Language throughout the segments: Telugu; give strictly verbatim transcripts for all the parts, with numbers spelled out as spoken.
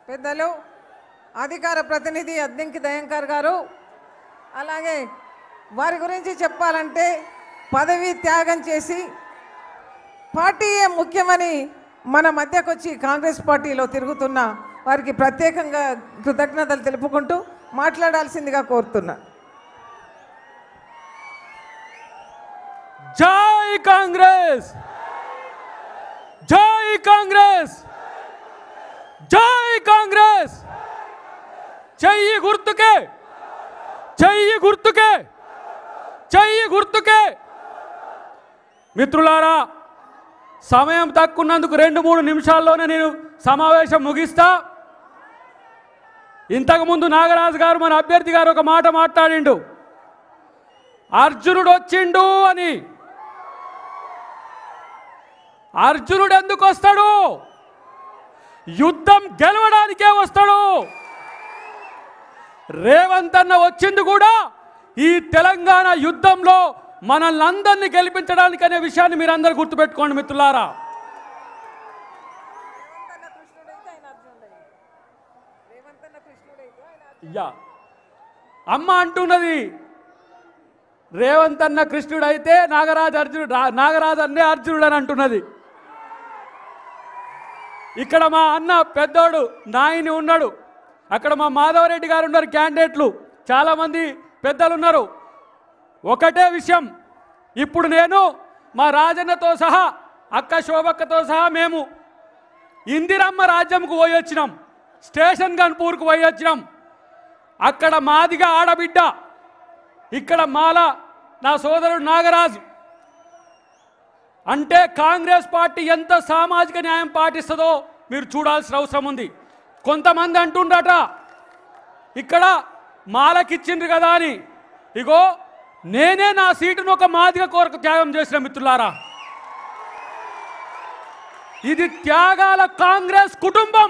పెద్దలు అధికార ప్రతినిధి అద్దంకి దయంకర్ గారు, అలాగే వారి గురించి చెప్పాలంటే పదవి త్యాగం చేసి పార్టీయే ముఖ్యమని మన మధ్యకు వచ్చి కాంగ్రెస్ పార్టీలో తిరుగుతున్న వారికి ప్రత్యేకంగా కృతజ్ఞతలు తెలుపుకుంటూ మాట్లాడాల్సిందిగా కోరుతున్నా. జై కాంగ్రెస్, జై కాంగ్రెస్, జై కాంగ్రెస్. చెయ్యి గుర్తుకే, చెయ్యి గుర్తుకే, చెయ్యి గుర్తుకే. మిత్రులారా, సమయం తక్కున్నందుకు రెండు మూడు నిమిషాల్లోనే నేను సమావేశం ముగిస్తా. ఇంతకుముందు నాగరాజు గారు మన అభ్యర్థి గారు ఒక మాట మాట్లాడిండు, అర్జునుడు వచ్చిండు అని. అర్జునుడు ఎందుకు వస్తాడు? యుద్ధం గెలవడానికే వస్తాడు. రేవంత్ అన్న వచ్చింది కూడా ఈ తెలంగాణ యుద్ధంలో మనల్ని అందరినీ గెలిపించడానికి అనే విషయాన్ని మీరు అందరూ గుర్తుపెట్టుకోండి మిత్రులారా. యా అమ్మ అంటున్నది, రేవంత్ అన్న కృష్ణుడు అయితే నాగరాజు అర్జునుడు, నాగరాజు అన్నే అర్జునుడు అని అంటున్నది. ఇక్కడ మా అన్న పెద్దోడు నాయని ఉన్నాడు, అక్కడ మా మాధవరెడ్డి గారు ఉన్నారు, క్యాండిడేట్లు చాలామంది పెద్దలు ఉన్నారు. ఒకటే విషయం, ఇప్పుడు నేను మా రాజన్నతో సహా అక్క శోభక్కతో సహా మేము ఇందిరమ్మ రాజ్యంకు పోయి వచ్చినాం, స్టేషన్ గన్పూర్కు పోయి వచ్చినాం. అక్కడ మాదిగా ఆడబిడ్డ, ఇక్కడ మాల నా సోదరుడు నాగరాజు. అంటే కాంగ్రెస్ పార్టీ ఎంత సామాజిక న్యాయం పాటిస్తుందో మీరు చూడాల్సిన అవసరం ఉంది. కొంతమంది అంటుండట ఇక్కడ మాలకిచ్చిండ్రు కదా అని. ఇగో నేనే నా సీటును ఒక మాదిగ కొరకు త్యాగం చేసిన మిత్రులారా. ఇది త్యాగాల కాంగ్రెస్ కుటుంబం.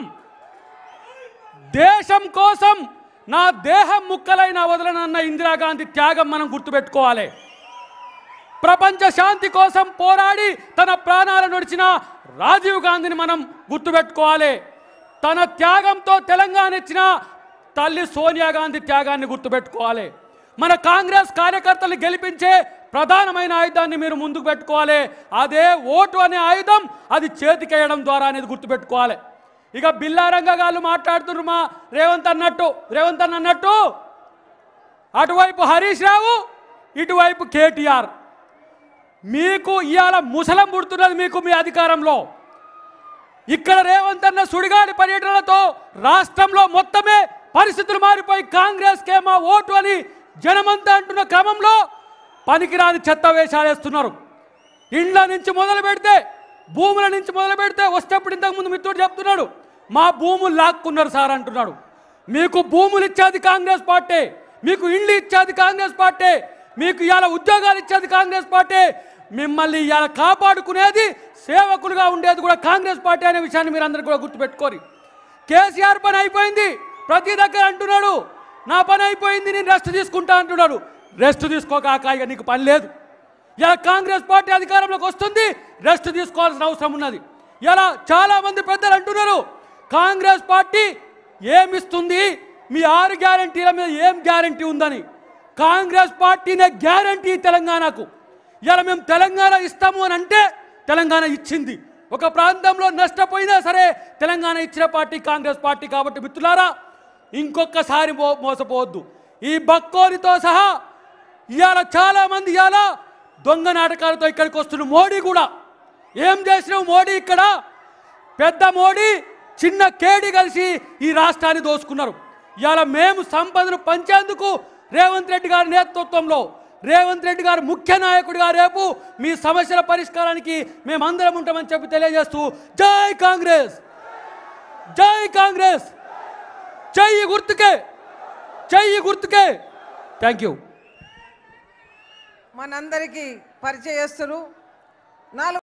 దేశం కోసం నా దేహం ముక్కలైన వదలనన్న ఇందిరాగాంధీ త్యాగం మనం గుర్తుపెట్టుకోవాలి. ప్రపంచ శాంతి కోసం పోరాడి తన ప్రాణాలను నడిచిన రాజీవ్ గాంధీని మనం గుర్తుపెట్టుకోవాలి. తన త్యాగంతో తెలంగాణ ఇచ్చిన తల్లి సోనియా గాంధీ త్యాగాన్ని గుర్తుపెట్టుకోవాలి. మన కాంగ్రెస్ కార్యకర్తలు గెలిపించే ప్రధానమైన ఆయుధాన్ని మీరు ముందుకు పెట్టుకోవాలి. అదే ఓటు అనే ఆయుధం, అది చేతికేయడం ద్వారా అనేది గుర్తుపెట్టుకోవాలి. ఇక బిల్లారంగ గారు మాట్లాడుతున్నారు, మా రేవంత్ అన్నట్టు రేవంత్ అన్న అన్నట్టు అటువైపు హరీష్ రావు, ఇటువైపు కేటీఆర్. మీకు ఇవాళ ముసలం పుడుతున్నది మీకు మీ అధికారంలో. ఇక్కడ రేవంత్ అన్న సుడిగాడి పర్యటనలతో రాష్ట్రంలో మొత్తమే పరిస్థితులు మారిపోయి కాంగ్రెస్కే మా ఓటు అని జనమంతా అంటున్న క్రమంలో పనికిరాని చెత్త వేషాలు వేస్తున్నారు. ఇండ్ల నుంచి మొదలు పెడితే, భూముల నుంచి మొదలు పెడితే, వస్తేప్పుడు ఇంతకుముందు మిత్రుడు చెప్తున్నాడు మా భూములు లాక్కున్నారు సార్ అంటున్నాడు. మీకు భూములు ఇచ్చేది కాంగ్రెస్ పార్టీ, మీకు ఇండ్లు ఇచ్చేది కాంగ్రెస్ పార్టీ, మీకు ఇవాళ ఉద్యోగాలు ఇచ్చేది కాంగ్రెస్ పార్టీ, మిమ్మల్ని ఇవాళ కాపాడుకునేది సేవకులుగా ఉండేది కూడా కాంగ్రెస్ పార్టీ అనే విషయాన్ని మీరు అందరూ కూడా గుర్తుపెట్టుకోరు. కేసీఆర్ పని అయిపోయింది ప్రతి దగ్గర అంటున్నాడు, నా పని అయిపోయింది నేను రెస్ట్ తీసుకుంటా అంటున్నాడు. రెస్ట్ తీసుకోకాక ఇక నీకు పని లేదు. ఇలా కాంగ్రెస్ పార్టీ అధికారంలోకి వస్తుంది, రెస్ట్ తీసుకోవాల్సిన అవసరం ఉన్నది. ఇలా చాలామంది పెద్దలు అంటున్నారు కాంగ్రెస్ పార్టీ ఏమిస్తుంది, మీ ఆరు గ్యారంటీల మీద ఏం గ్యారంటీ ఉందని. కాంగ్రెస్ పార్టీనే గ్యారంటీ తెలంగాణకు. ఇలా మేము తెలంగాణ ఇస్తాము అని అంటే తెలంగాణ ఇచ్చింది. ఒక ప్రాంతంలో నష్టపోయినా సరే తెలంగాణ ఇచ్చిన పార్టీ కాంగ్రెస్ పార్టీ. కాబట్టి మిత్రులారా, ఇంకొకసారి మో మోసపోవద్దు. ఈ బక్కోనితో సహా ఇవాళ చాలామంది ఇవాళ దొంగ నాటకాలతో ఇక్కడికి వస్తున్న మోడీ కూడా ఏం చేసినావు మోడీ? ఇక్కడ పెద్ద మోడీ చిన్న కేడి కలిసి ఈ రాష్ట్రాన్ని దోసుకున్నారు. ఇవాళ మేము సంపదను పంచేందుకు రేవంత్ రెడ్డి గారి నేతృత్వంలో, రేవంత్ రెడ్డి గారు ముఖ్య నాయకుడిగా రేపు మీ సమస్యల పరిష్కారానికి మేమందరం ఉంటామని చెప్పి తెలియజేస్తూ జై కాంగ్రెస్, జై కాంగ్రెస్, చెయ్యి గుర్తుకే, చెయ్యి గుర్తుకే. Thank you. మనందరికీ పరిచయస్తులు నాలుగు